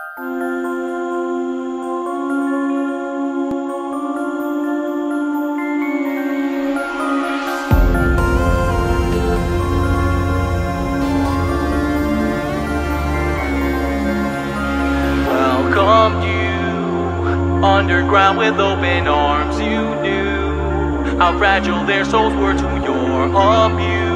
Welcomed you underground with open arms. You knew how fragile their souls were to your abuse.